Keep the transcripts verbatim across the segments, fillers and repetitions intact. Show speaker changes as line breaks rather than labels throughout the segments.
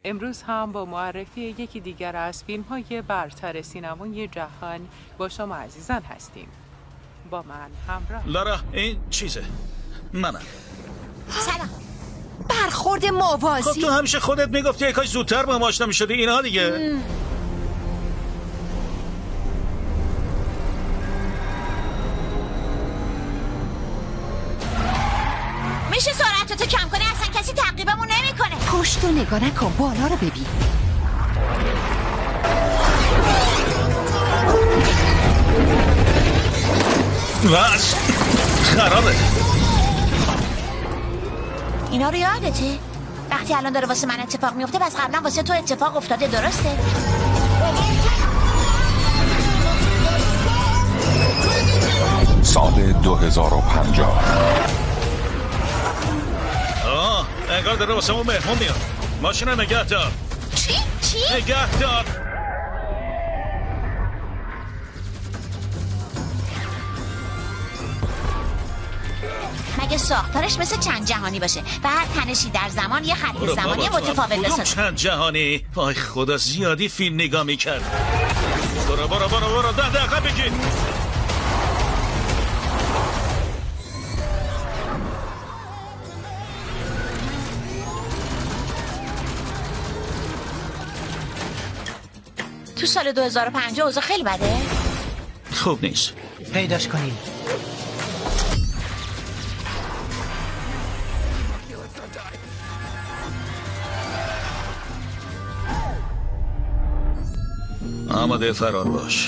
امروز هم با معرفی یکی دیگر از فیلم‌های برتر سینمای جهان با شما عزیزان هستیم. با من همراه.
لارا این چیزه منم.
سلام. برخورد موازی.
خب تو همیشه خودت میگفتی کاش زودتر با ما آشنا میشدی. اینها دیگه م.
میشه سرعتتو کم کنی؟ اصلا کسی تعقیبمون نمیکنه. پشتو نگاه نکن، بالا رو ببین.
واش خرابه.
اینا رو یادته؟ وقتی الان داره واسه من اتفاق میفته بس قبلا واسه تو اتفاق افتاده، درسته؟
سال دو هزار و پنجاه.
آه انگار داره واسه اون مهمون میاد. ماشین رو نگه دار.
چی؟ چی؟
نگه دار.
مگه ساختارش مثل چند جهانی باشه و هر تنشی در زمان یه خط زمانی متفاوت بسازه؟
چند جهانی؟ وای خدا زیادی فیلم نگاه میکرد. برو برو برو برو ده دقیقه بگیر.
تو سال دو هزار و پنجاه اوضاع خیلی بده؟
خوب نیست.
پیداش کنیم.
آماده فرار باش.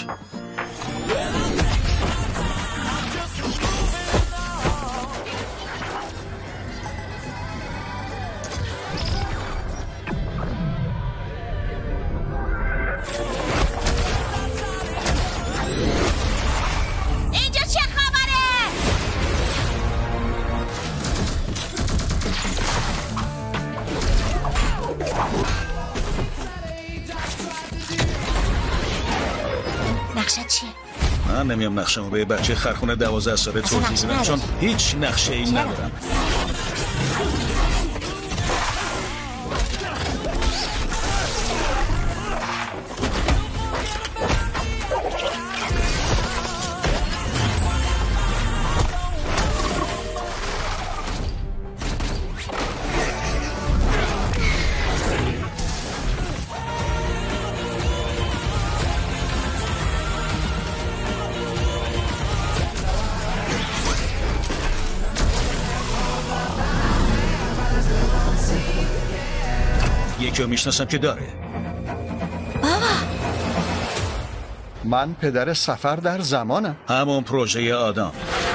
اینجا چه خبره؟ نقشه چیه؟
من نمیم نقشه‌مو به بچه خرخونه دوازده ساله توضیح بدم چون هیچ نقشه ای ندارم. یکی رو میشناسم که داره.
بابا
من پدر سفر در زمانم.
همون پروژه آدم.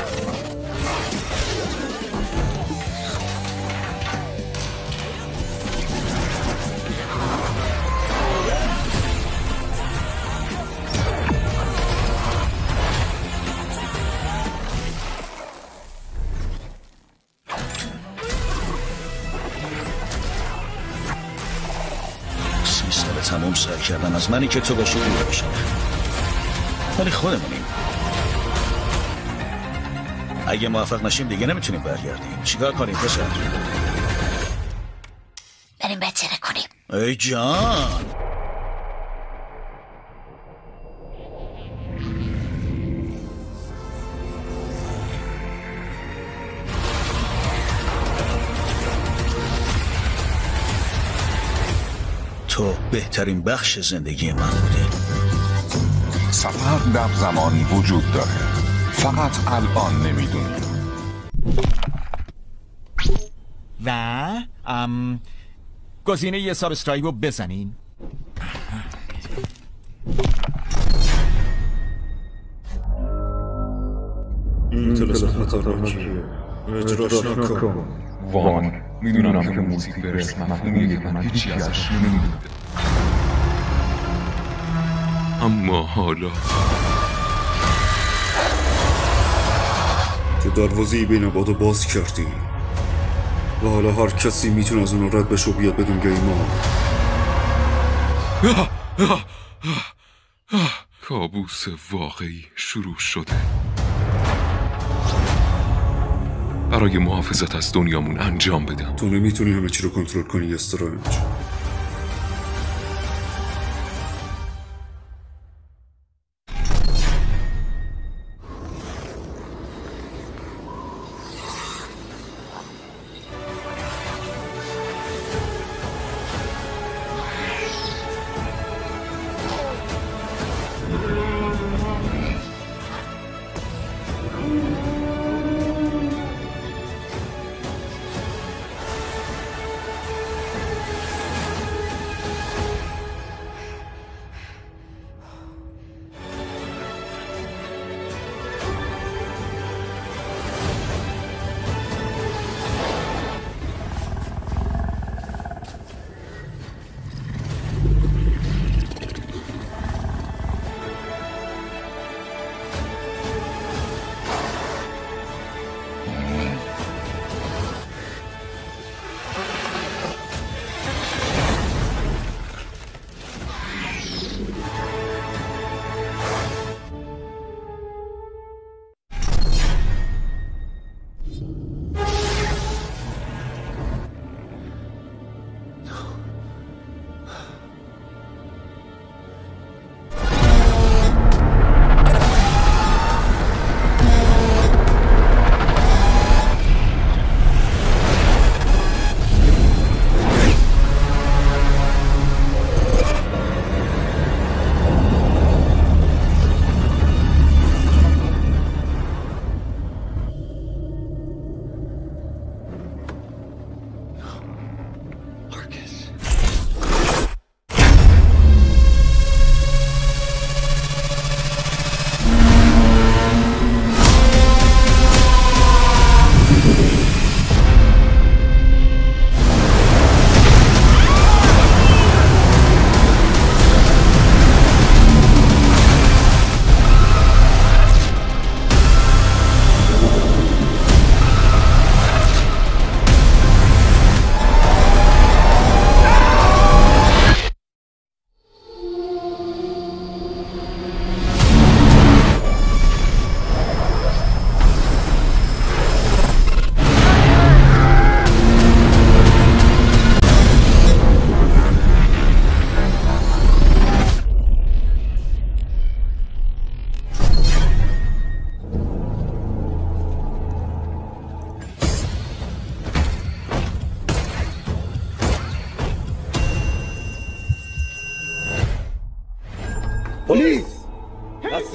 تموم سر کردم از منی که تو باشی دور بشم، ولی خودمونیم. اگه موفق نشیم دیگه نمیتونیم برگردیم. چیکار کنیم پسر؟
بریم بهتره کنیم.
ای جان تو بهترین بخش زندگی من بودی.
سفر در زمان وجود داره، فقط الان نمیدونی.
و ام گزینه یه سابسکرایب رو بزنین.
این تلسم خطرناکیه، اجراش نکن.
وان میدونم که موزیک برس مفهومیه که من هیچی ازش نمیدونم، اما حالا
تو دروازه‌ای بین بادو باز کردی و حالا هر کسی میتونه از اون رد بشه و بیاد بدون گیما.
کابوس واقعی شروع شده. برای محافظت از دنیامون انجام بدم.
تو نمیتونی همه چی رو کنترل کنی استرنج.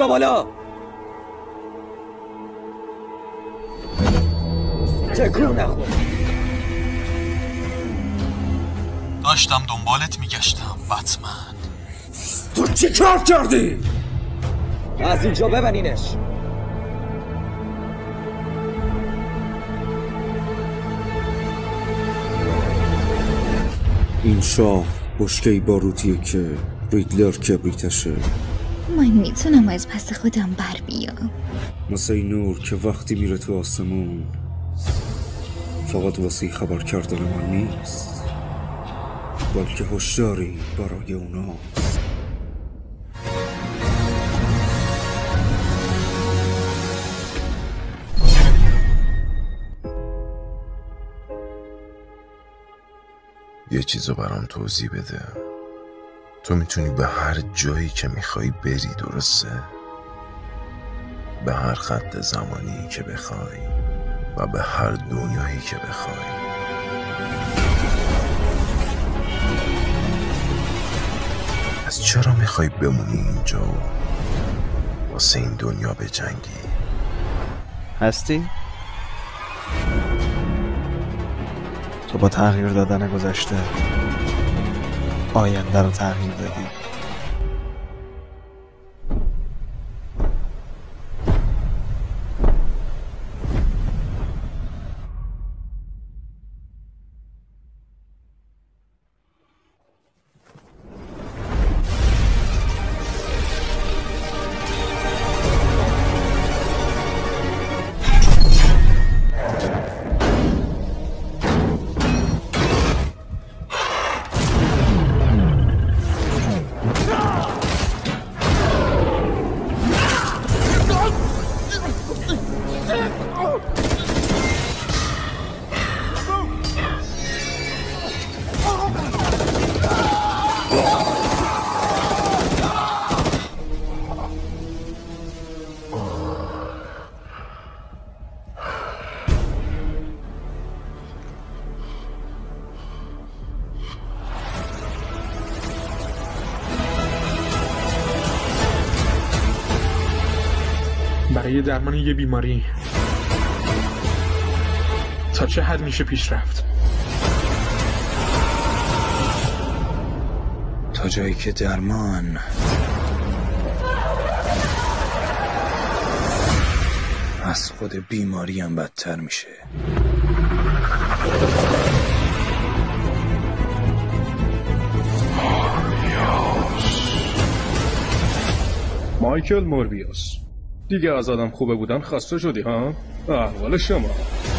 دستا بالا. تکون نخور.
داشتم دنبالت میگشتم بتمن.
تو چی کار کردی؟ از اینجا ببنینش.
این شاه بشکه‌ای باروتیه که ریدلر کبریتشه.
من میتونم از پس خودم بر بیام.
مثل این نور که وقتی میره تو آسمون فقط واسه خبر کردن من نیست، بلکه هشداری برای اوناست.
یه چیزو برام توضیح بده. تو میتونی به هر جایی که میخوای بری، درسته؟ به هر خط زمانی که بخوای و به هر دنیایی که بخوای. از چرا میخوای بمونی اینجا و واسه این دنیا بجنگی؟
هستی؟ تو با تغییر دادن گذشته آینده رو تغییر دادی.
برای درمان یه بیماری تا چه حد میشه پیش رفت؟
تا جایی که درمان از خود بیماری هم بدتر میشه.
مایکل موربیوس، دیگه از آدم خوبه بودن خسته شدی ها؟ احوال شما